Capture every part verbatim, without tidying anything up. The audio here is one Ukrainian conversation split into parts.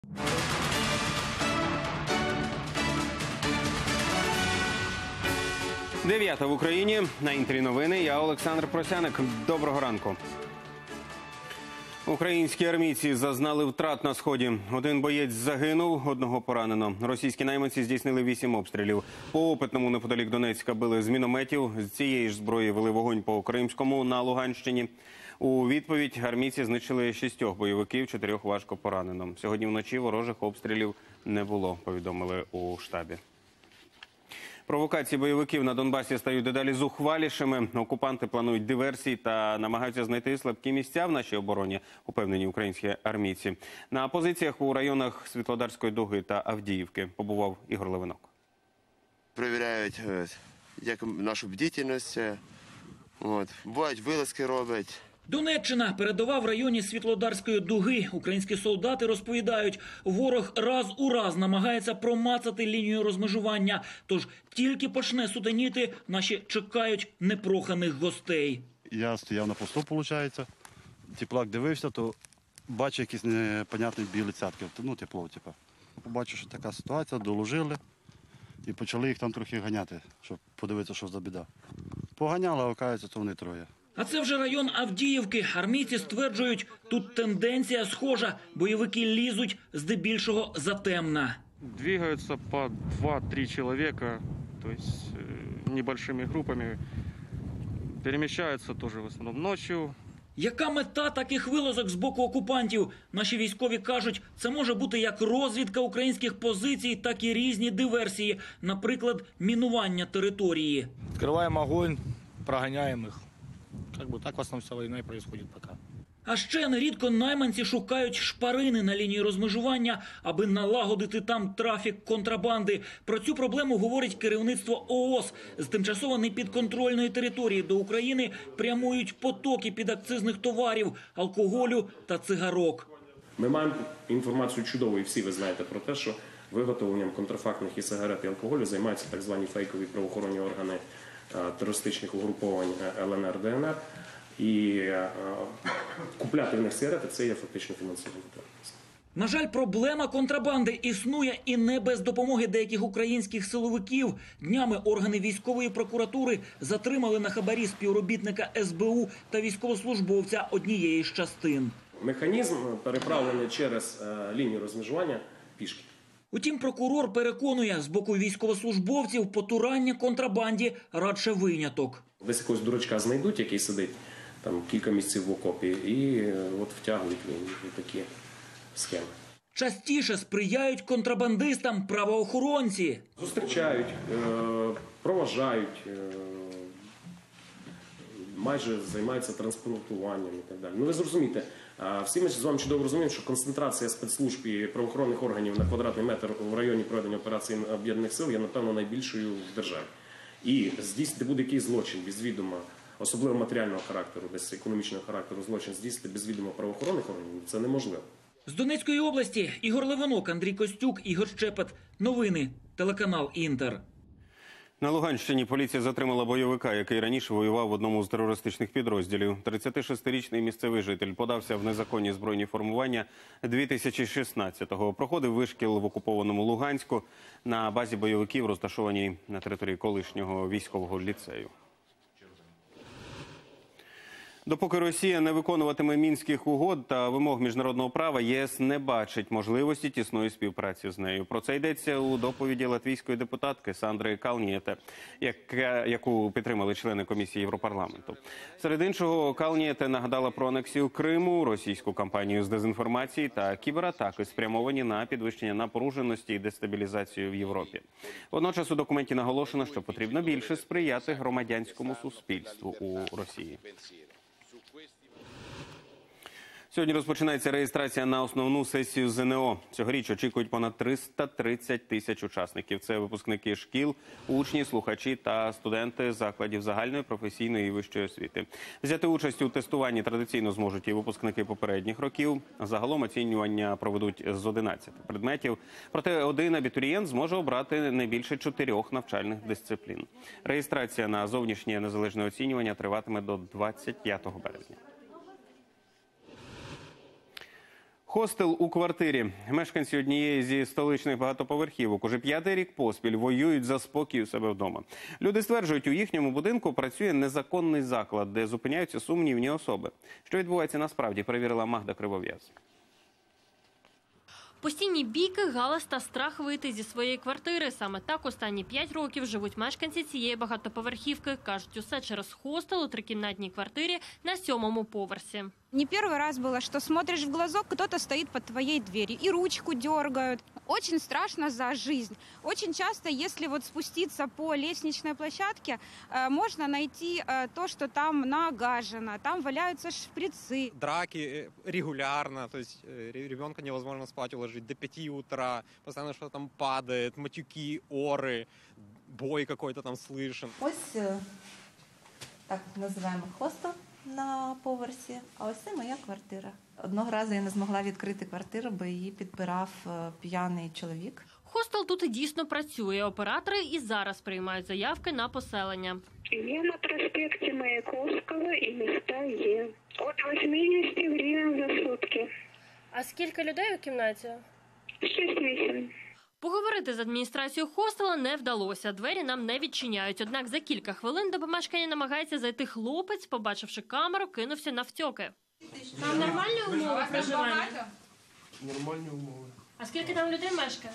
Дев'ята в Україні. На Інтері новини. Я Олександр Просяник. Доброго ранку. Українські армійці зазнали втрат на Сході. Один боєць загинув, одного поранено. Російські найманці здійснили вісім обстрілів. По Опитному неподалік Донецька били з мінометів. З цієї ж зброї вели вогонь по Кримському на Луганщині. У відповідь армійці знищили шістьох бойовиків, чотирьох важко поранено. Сьогодні вночі ворожих обстрілів не було, повідомили у штабі. Провокації бойовиків на Донбасі стають дедалі зухвалішими. Окупанти планують диверсії та намагаються знайти слабкі місця в нашій обороні, упевнені українські армійці. На позиціях у районах Світлодарської Дуги та Авдіївки побував Ігор Левинок. Перевіряють як нашу бдительність, от, бувають вилазки роблять. Донеччина, передова в районі Світлодарської Дуги. Українські солдати розповідають, ворог раз у раз намагається промацати лінію розмежування. Тож тільки почне сутеніти, наші чекають непроханих гостей. Я стояв на посту, виходить, теплак дивився, то бачу якісь непонятні білі цятки, ну тепло, типу. Побачив, що така ситуація, доложили і почали їх там трохи ганяти, щоб подивитися, що за біда. Поганяли, а виявляється, то вони троє. А це вже район Авдіївки. Армійці стверджують, тут тенденція схожа. Бойовики лізуть здебільшого затемна. Двигаются по два-три человека, то есть небольшими группами. Перемещаются тоже в основном ночью. Яка мета таких вилазок з боку окупантів? Наші військові кажуть, це може бути як розвідка українських позицій, так і різні диверсії. Наприклад, мінування території. Відкриваємо огонь, проганяємо їх. Как бы так в основном вся война и происходит пока. А ще нерідко найманці шукають шпарини на лінії розмежування, аби налагодити там трафік контрабанди. Про цю проблему говорить керівництво ООС. З тимчасово непідконтрольної території до України прямують потоки підакцизних товарів, алкоголю та цигарок. Ми маємо інформацію чудову, і всі ви знаєте про те, що виготовленням контрафактних і сигарет і алкоголю займаються так звані фейкові правоохоронні органи терористичних угруповань Л Н Р, Д Н Р. І е, купляти в них сигарети – це є фактично фінансування. На жаль, проблема контрабанди існує і не без допомоги деяких українських силовиків. Днями органи військової прокуратури затримали на хабарі співробітника С Б У та військовослужбовця однієї з частин. Механізм переправлення через е, лінію розмежування пішки. Утім, прокурор переконує, з боку військовослужбовців потурання контрабанді радше виняток. Десь якогось дурачка знайдуть, який сидить там кілька місяців в окопі, і от втягують в такі схеми. Частіше сприяють контрабандистам правоохоронці. Зустрічають, проважають, майже займаються транспортуванням і так далі. Ну ви зрозумієте, всі ми з вами чудово розуміємо, що концентрація спецслужб і правоохоронних органів на квадратний метр в районі проведення операції Об'єднаних сил є, напевно, найбільшою в державі. І здійснити будь-який злочин без відома, особливо матеріального характеру, десь економічного характеру злочин, здійснити без відома правоохоронних органів – це неможливо. З Донецької області Ігор Левинок, Андрій Костюк, Ігор Щепет. Новини. Телеканал Інтер. На Луганщині поліція затримала бойовика, який раніше воював в одному з терористичних підрозділів. тридцятишестирічний місцевий житель подався в незаконні збройні формування дві тисячі шістнадцятого. Проходив вишкіл в окупованому Луганську на базі бойовиків, розташованій на території колишнього військового ліцею. Допоки Росія не виконуватиме мінських угод та вимог міжнародного права, Є С не бачить можливості тісної співпраці з нею. Про це йдеться у доповіді латвійської депутатки Сандри Калнієте, яку підтримали члени комісії Європарламенту. Серед іншого, Калнієте нагадала про анексію Криму, російську кампанію з дезінформації та кібератаки, спрямовані на підвищення напруженості і дестабілізацію в Європі. Водночас у документі наголошено, що потрібно більше сприяти громадянському суспільству у Росії. Сьогодні розпочинається реєстрація на основну сесію З Н О. Цьогоріч очікують понад триста тридцять тисяч учасників. Це випускники шкіл, учні, слухачі та студенти закладів загальної, професійної і вищої освіти. Взяти участь у тестуванні традиційно зможуть і випускники попередніх років. Загалом оцінювання проведуть з одинадцяти предметів. Проте один абітурієнт зможе обрати не більше чотирьох навчальних дисциплін. Реєстрація на зовнішнє незалежне оцінювання триватиме до двадцять п'ятого березня. Хостел у квартирі. Мешканці однієї зі столичних багатоповерхівок уже п'ятий рік поспіль воюють за спокій у себе вдома. Люди стверджують, у їхньому будинку працює незаконний заклад, де зупиняються сумнівні особи. Що відбувається насправді, перевірила Магда Кривов'яз. Постійні бійки, галас та страх вийти зі своєї квартири. Саме так останні п'ять років живуть мешканці цієї багатоповерхівки. Кажуть, усе через хостел у трикімнатній квартирі на сьомому поверсі. Не первый раз было, что смотришь в глазок, кто-то стоит под твоей дверью и ручку дергают. Очень страшно за жизнь. Очень часто, если вот спуститься по лестничной площадке, можно найти то, что там нагажено, там валяются шприцы. Драки регулярно, то есть ребенка невозможно спать уложить до пяти утра, постоянно что-то там падает, матюки, оры, бой какой-то там слышен. Ось так називаємо хостел на поверсі, а ось це моя квартира. Одного разу я не змогла відкрити квартиру, бо її підпирав п'яний чоловік. Хостел тут і дійсно працює. Оператори і зараз приймають заявки на поселення. Є на проспекті Маяковського і міста є. От вісімдесят гривень за сутки. А скільки людей у кімнаті? шість-вісім. Поговорити з адміністрацією хостела не вдалося. Двері нам не відчиняють. Однак за кілька хвилин до помешкання намагається зайти хлопець, побачивши камеру, кинувся навтьоки. Там нормальні умови проживання? Нормальні умови. А скільки там людей мешкає?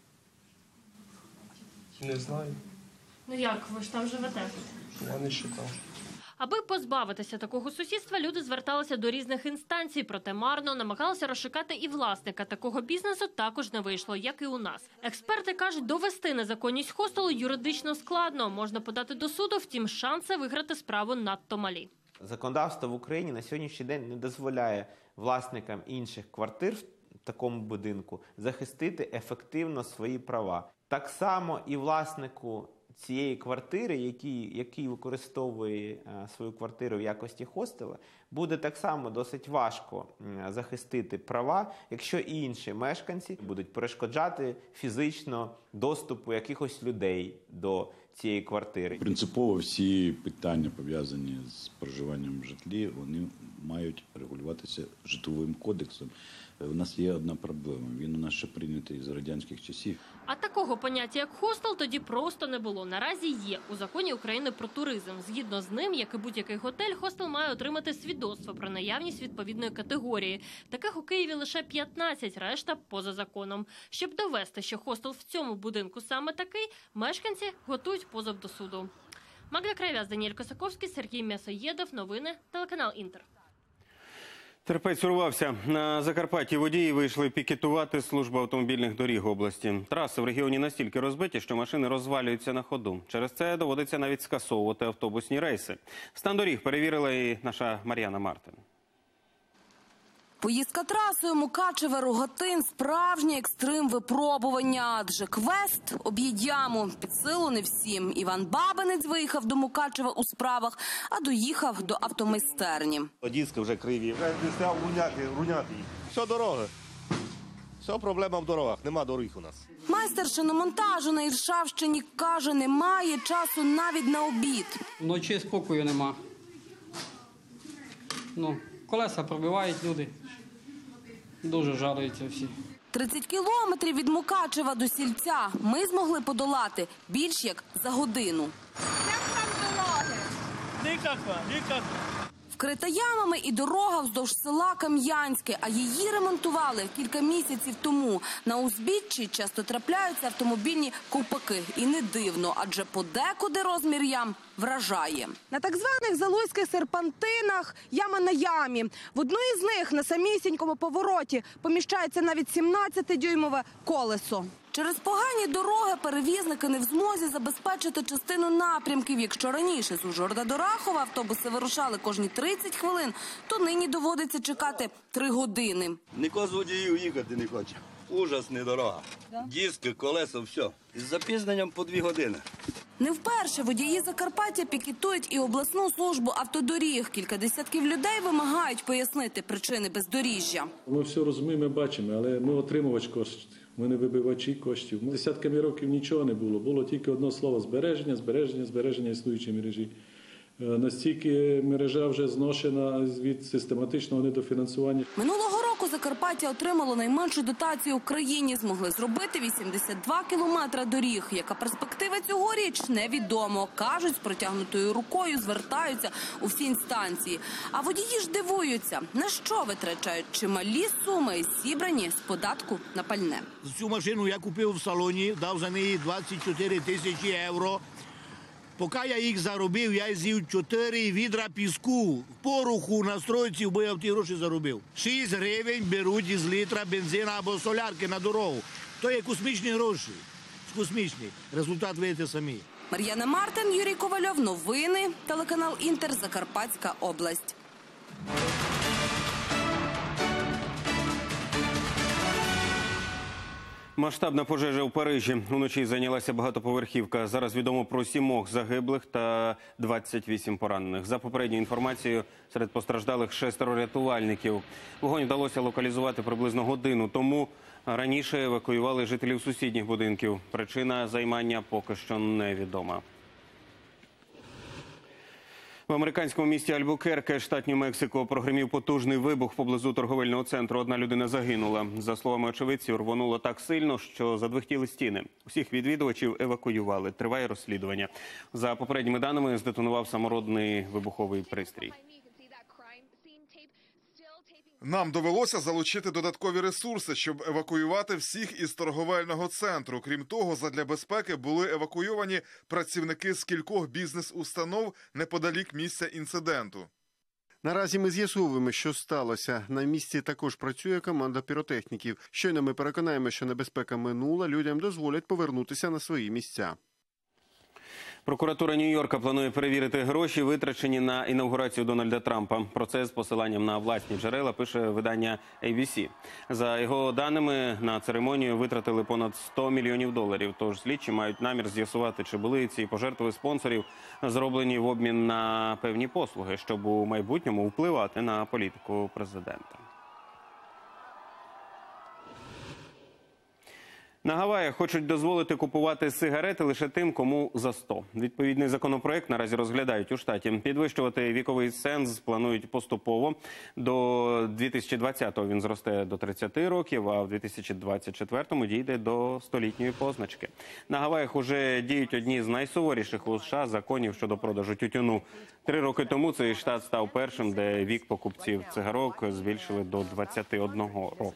Не знаю. Ну як, ви ж там живете? Я не считав. Аби позбавитися такого сусідства, люди зверталися до різних інстанцій, проте марно намагалися розшукати і власника такого бізнесу також не вийшло, як і у нас. Експерти кажуть, довести незаконність хостелу юридично складно. Можна подати до суду, втім шанси виграти справу надто малі. Законодавство в Україні на сьогоднішній день не дозволяє власникам інших квартир в такому будинку захистити ефективно свої права. Так само і власнику цієї квартири, який, який використовує е, свою квартиру в якості хостела, буде так само досить важко е, захистити права, якщо і інші мешканці будуть перешкоджати фізично доступу якихось людей до цієї квартири. Принципово всі питання, пов'язані з проживанням в житлі, вони мають регулюватися житловим кодексом. У нас є одна проблема. Він у нас ще прийнятий з радянських часів. А такого поняття, як хостел, тоді просто не було. Наразі є у законі України про туризм. Згідно з ним, як і будь-який готель, хостел має отримати свідоцтво про наявність відповідної категорії. Таких у Києві лише п'ятнадцять, решта поза законом. Щоб довести, що хостел в цьому будинку саме такий, мешканці готують позов до суду. Магда Кривов'яз, Даніель Косаковський, Сергій М'ясоєдов. Новини, телеканал Інтер. Терпець урвався. На Закарпатті водії вийшли пікетувати службу автомобільних доріг області. Траси в регіоні настільки розбиті, що машини розвалюються на ходу. Через це доводиться навіть скасовувати автобусні рейси. Стан доріг перевірила і наша Мар'яна Мартин. Поїздка трасою Мукачеве-Рогатин – справжнє екстрим-випробування. Адже квест об'їдь яму під силу не всім. Іван Бабинець виїхав до Мукачева у справах, а доїхав до автомайстерні. Диски вже криві. Вже не став руняти, руняти. Все дороги. Все проблема в дорогах. Нема доріг у нас. Майстер шиномонтажу на Іршавщині каже, немає часу навіть на обід. Вночі спокою нема. Ну, колеса пробивають люди. Дуже жалуються всі. тридцять кілометрів від Мукачева до Сільця ми змогли подолати більш як за годину. Як там дороги? Ніяко, ніяко. Вкрита ямами і дорога вздовж села Кам'янське, а її ремонтували кілька місяців тому. На узбіччі часто трапляються автомобільні ковпаки. І не дивно, адже подекуди розмір ям вражає. На так званих залузьких серпантинах яма на ямі. В одну із них на самісінькому повороті поміщається навіть сімнадцятидюймове колесо. Через погані дороги перевізники не в змозі забезпечити частину напрямків. Якщо раніше з Ужгорода до Рахова автобуси вирушали кожні тридцять хвилин, то нині доводиться чекати три години. Ніхто з водіїв їхати не хоче. Ужасна дорога. Диски, колеса, все. З запізненням по дві години. Не вперше водії Закарпаття пікетують і обласну службу автодоріг. Кілька десятків людей вимагають пояснити причини бездоріжжя. Ми все розуміємо, бачимо, але ми отримувач коштів. Ми не вибивачі коштів. Ми десятками років нічого не було. Було тільки одне слово – збереження, збереження, збереження існуючої мережі. Настільки мережа вже зношена від систематичного недофінансування. Минулого року Закарпаття отримало найменшу дотацію в країні. Змогли зробити вісімдесят два кілометри доріг. Яка перспектива цьогоріч, невідомо. Кажуть, з протягнутою рукою звертаються у всі інстанції. А водії ж дивуються, на що витрачають чималі суми, зібрані з податку на пальне. Цю машину я купив в салоні, дав за неї двадцять чотири тисячі євро. Поки я їх заробив, я з'їв чотири відра піску, пороху на стройці, бо я в ті гроші заробив. шість гривень беруть із літра бензина або солярки на дорогу. То є космічні гроші. Космічні. Результат видите самі. Мар'яна Мартин, Юрій Ковальов. Новини. Телеканал Інтер. Закарпатська область. Масштабна пожежа у Парижі. Уночі зайнялася багатоповерхівка. Зараз відомо про сімох загиблих та двадцять вісім поранених. За попередньою інформацією, серед постраждалих шестеро рятувальників. Вогонь вдалося локалізувати приблизно годину тому. Раніше евакуювали жителів сусідніх будинків. Причина займання поки що невідома. В американському місті Альбукерке, штат Нью-Мексико, прогримів потужний вибух поблизу торговельного центру. Одна людина загинула. За словами очевидців, рвонуло так сильно, що задвихтіли стіни. Усіх відвідувачів евакуювали. Триває розслідування. За попередніми даними, здетонував саморобний вибуховий пристрій. Нам довелося залучити додаткові ресурси, щоб евакуювати всіх із торговельного центру. Крім того, задля безпеки були евакуйовані працівники з кількох бізнес-установ неподалік місця інциденту. Наразі ми з'ясовуємо, що сталося. На місці також працює команда піротехніків. Щойно ми переконаємо, що небезпека минула, людям дозволять повернутися на свої місця. Прокуратура Нью-Йорка планує перевірити гроші, витрачені на інавгурацію Дональда Трампа. Про це з посиланням на власні джерела пише видання ей бі сі. За його даними, на церемонію витратили понад сто мільйонів доларів. Тож слідчі мають намір з'ясувати, чи були ці пожертви спонсорів зроблені в обмін на певні послуги, щоб у майбутньому впливати на політику президента. На Гаваях хочуть дозволити купувати сигарети лише тим, кому за сто. Відповідний законопроект наразі розглядають у штаті. Підвищувати віковий ценз планують поступово. До дві тисячі двадцятого він зросте до тридцяти років, а в дві тисячі двадцять четвертому дійде до столітньої позначки. На Гаваях уже діють одні з найсуворіших у США законів щодо продажу тютюну. Три роки тому цей штат став першим, де вік покупців цигарок збільшили до двадцяти одного року.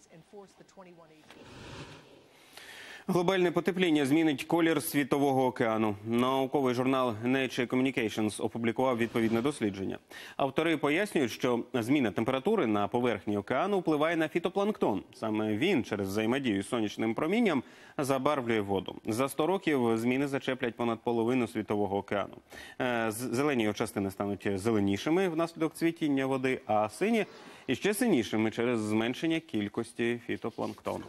Глобальне потепління змінить колір Світового океану. Науковий журнал Nature Communications опублікував відповідне дослідження. Автори пояснюють, що зміна температури на поверхні океану впливає на фітопланктон. Саме він через взаємодію з сонячним промінням забарвлює воду. За сто років зміни зачеплять понад половину Світового океану. Зелені його частини стануть зеленішими внаслідок цвітіння води, а сині – іще синішими через зменшення кількості фітопланктону.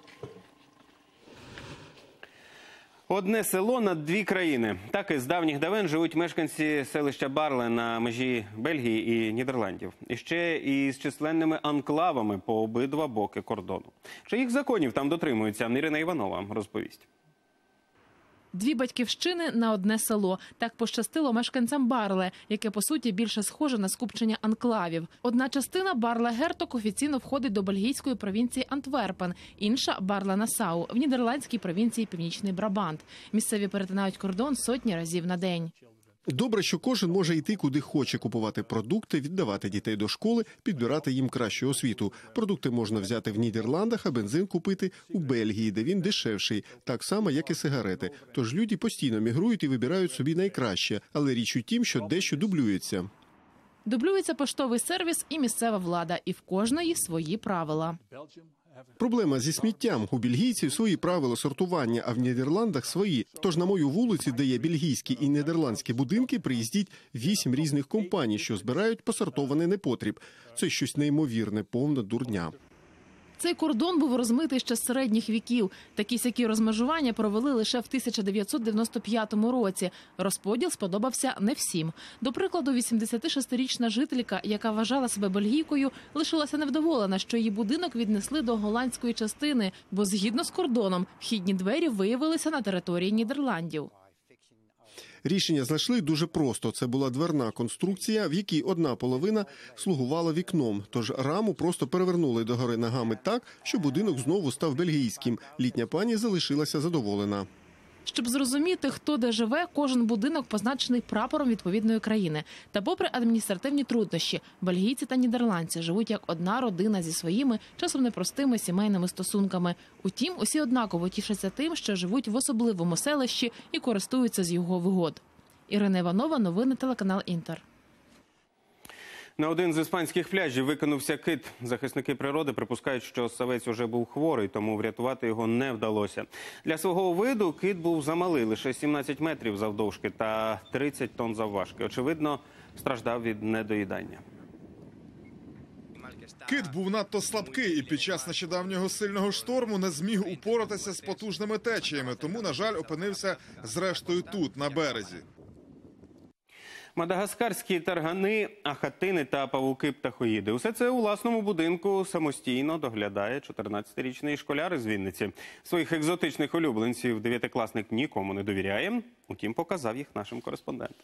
Одне село на дві країни. Так і з давніх давен живуть мешканці селища Барле на межі Бельгії і Нідерландів. І ще і з численними анклавами по обидва боки кордону. Чиїх законів там дотримуються, Ірина Іванова розповість. Дві батьківщини на одне село. Так пощастило мешканцям Барле, яке, по суті, більше схоже на скупчення анклавів. Одна частина Барле-Герток офіційно входить до бельгійської провінції Антверпен, інша – Барле-Насау в нідерландській провінції Північний Брабант. Місцеві перетинають кордон сотні разів на день. Добре, що кожен може йти куди хоче, купувати продукти, віддавати дітей до школи, підбирати їм кращу освіту. Продукти можна взяти в Нідерландах, а бензин купити у Бельгії, де він дешевший, так само, як і сигарети. Тож люди постійно мігрують і вибирають собі найкраще, але річ у тім, що дещо дублюється. Дублюється поштовий сервіс і місцева влада, і в кожної свої правила. Проблема зі сміттям. У бельгійців свої правила сортування, а в Нідерландах свої. Тож на мою вулицю, де є бельгійські і нідерландські будинки, приїздять вісім різних компаній, що збирають посортований непотріб. Це щось неймовірне, повна дурня. Цей кордон був розмитий ще з середніх віків. Такі-сякі розмежування провели лише в тисяча дев'ятсот дев'яносто п'ятому році. Розподіл сподобався не всім. До прикладу, вісімдесятишестирічна жителька, яка вважала себе бельгійкою, лишилася невдоволена, що її будинок віднесли до голландської частини, бо згідно з кордоном вхідні двері виявилися на території Нідерландів. Рішення знайшли дуже просто. Це була дверна конструкція, в якій одна половина слугувала вікном. Тож раму просто перевернули догори ногами так, що будинок знову став бельгійським. Літня пані залишилася задоволена. Щоб зрозуміти, хто де живе, кожен будинок позначений прапором відповідної країни. Та попри адміністративні труднощі, бельгійці та нідерландці живуть як одна родина зі своїми, часом непростими сімейними стосунками. Утім, усі однаково тішаться тим, що живуть в особливому селищі і користуються з його вигод. Ірина Іванова, новини, телеканал «Інтер». На один з іспанських пляжів викинувся кит. Захисники природи припускають, що савець уже був хворий, тому врятувати його не вдалося. Для свого виду кит був замалий, лише сімнадцять метрів завдовжки та тридцять тонн завважки. Очевидно, страждав від недоїдання. Кит був надто слабкий і під час нещодавнього сильного шторму не зміг упоратися з потужними течіями, тому, на жаль, опинився зрештою тут, на березі. Мадагаскарські таргани, ахатини та павуки-птахоїди. Усе це у власному будинку самостійно доглядає чотирнадцятирічний школяр із Вінниці. Своїх екзотичних улюбленців дев'ятикласник нікому не довіряє, утім показав їх нашим кореспондентам.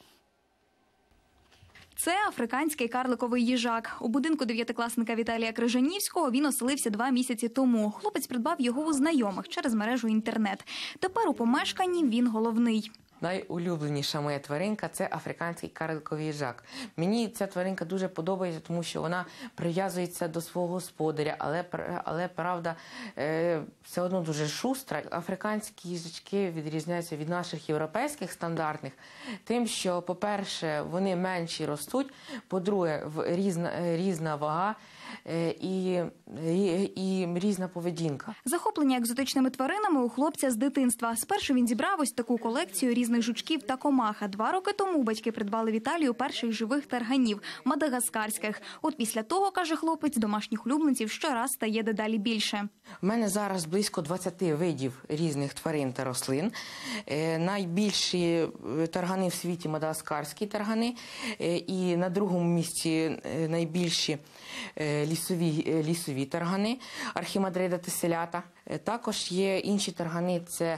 Це африканський карликовий їжак. У будинку дев'ятикласника Віталія Крижанівського він оселився два місяці тому. Хлопець придбав його у знайомих через мережу інтернет. Тепер у помешканні він головний. Найулюбленіша моя тваринка – це африканський карликовий їжак. Мені ця тваринка дуже подобається, тому що вона прив'язується до свого господаря, але, але правда, е, все одно дуже шустра. Африканські їжачки відрізняються від наших європейських стандартних тим, що, по-перше, вони менші ростуть, по-друге, різна, різна вага, І, і, і різна поведінка. Захоплення екзотичними тваринами у хлопця з дитинства. Спершу він зібрав ось таку колекцію різних жучків та комах. А два роки тому батьки придбали Віталію перших живих тарганів – мадагаскарських. От після того, каже хлопець, домашніх улюбленців щораз стає дедалі більше. У мене зараз близько двадцяти видів різних тварин та рослин. Е, найбільші таргани в світі – мадагаскарські таргани. Е, і на другому місці найбільші е, Лісові, лісові таргани, архімандрида теселята. Також є інші таргани, це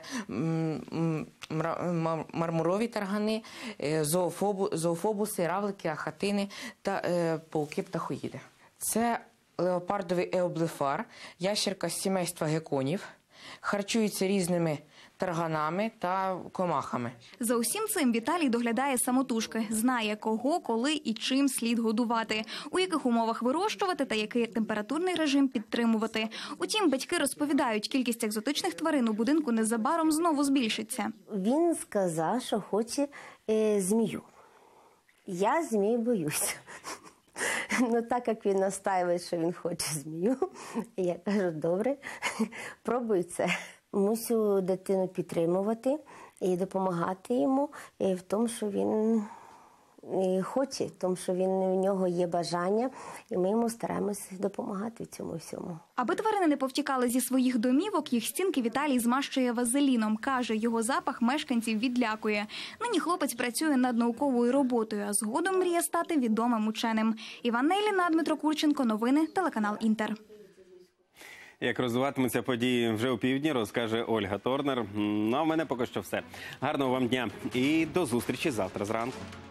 мармурові таргани, зоофобу, зоофобуси, равлики, ахатини та е, пауки-птахоїди. Це леопардовий еоблефар, ящерка з сімейства геконів, харчується різними тарганами та комахами. За усім цим Віталій доглядає самотужки. Знає, кого, коли і чим слід годувати, у яких умовах вирощувати та який температурний режим підтримувати. Утім, батьки розповідають, кількість екзотичних тварин у будинку незабаром знову збільшиться. Він сказав, що хоче е, змію. Я змій боюся. Ну, так як він настаює, що він хоче змію, я кажу, добре, пробуй це. Мусю дитину підтримувати і допомагати йому в тому, що він хоче, в тому, що він, в нього є бажання, і ми йому стараємося допомагати в цьому всьому. Аби тварини не повтікали зі своїх домівок, їх стінки Віталій змащує вазеліном. Каже, його запах мешканців відлякує. Нині хлопець працює над науковою роботою, а згодом мріє стати відомим ученим. Іванна Іліна, Дмитро Курченко, новини, телеканал «Інтер». Як розвиватимуться події вже у півдні, розкаже Ольга Торнер. Ну, а в мене поки що все. Гарного вам дня і до зустрічі завтра зранку.